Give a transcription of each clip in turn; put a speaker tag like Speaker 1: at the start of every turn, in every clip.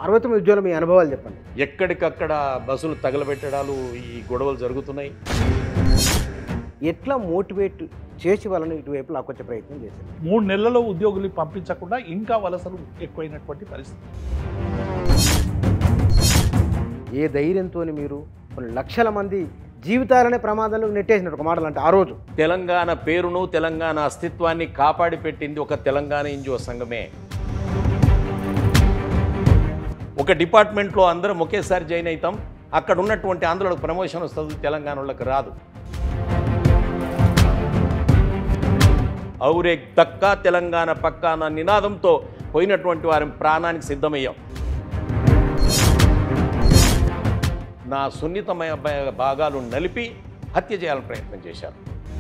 Speaker 1: 69 ఉద్యోగులు మీ అనుభవాలు చెప్పండి.
Speaker 2: ఎక్కడికక్కడ బస్సులు తగలబెట్టడాలు ఈ గొడవలు జరుగుతున్నాయి.
Speaker 1: ఎట్లా మోటివేట్ చేసి వాళ్ళని ఇటువైపు లాక్కొచ్చే ప్రయత్నం చేశారు?
Speaker 3: 3 నెలల్లో ఉద్యోగులు పంపించకుండా ఇంకా వలసలు ఎక్కువైనటువంటి పరిస్థితి.
Speaker 1: ఏ ధైర్యంతో మీరు కొన్ని లక్షల మంది జీవితాలనే ప్రమాదంలో నెట్టేసినట్టు ఒక మాటలు అంటే ఆ రోజు
Speaker 2: తెలంగాణ పేరును తెలంగాణ అస్తిత్వాన్ని కాపాడి పెట్టింది ఒక తెలంగాణ ఎన్జిఓ సంఘమే. ఒక డిపార్ట్మెంట్లో అందరం ఒకేసారి జాయిన్ అవుతాం, అక్కడ ఉన్నటువంటి ఆంధ్రులకు ప్రమోషన్ వస్తుంది, తెలంగాణ వాళ్ళకి రాదు. ఔరే దక్కా తెలంగాణ పక్కా అన్న నినాదంతో పోయినటువంటి వారి ప్రాణానికి సిద్ధమయ్యాం. నా సున్నితమైన భాగాలు నలిపి హత్య చేయాలని ప్రయత్నం చేశారు.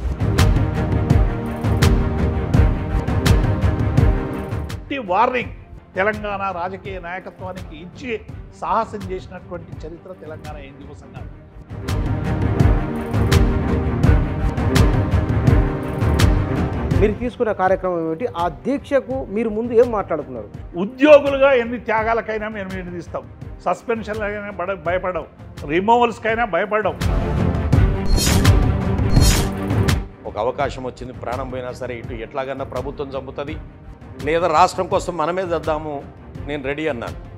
Speaker 3: వార్నింగ్ తెలంగాణ రాజకీయ నాయకత్వానికి ఇచ్చి సాహసం చేసినటువంటి చరిత్ర తెలంగాణ ఎన్జిఓ సంఘం.
Speaker 1: మీరు తీసుకున్న కార్యక్రమం ఏమిటి? ఆ దీక్షకు మీరు ముందు ఏం మాట్లాడుకున్నారు?
Speaker 3: ఉద్యోగులుగా ఎన్ని త్యాగాలకైనా మేము నిర్ణయిస్తాం. సస్పెన్షన్లకైనా భయపడవు, రిమూవల్స్కైనా భయపడవు.
Speaker 2: ఒక అవకాశం వచ్చింది, ప్రాణం పోయినా సరే ఇటు ఎట్లాగన్నా ప్రభుత్వం చంపుతుంది లేదా రాష్ట్రం కోసం మనమే చేద్దాము, నేను రెడీ అన్నాను.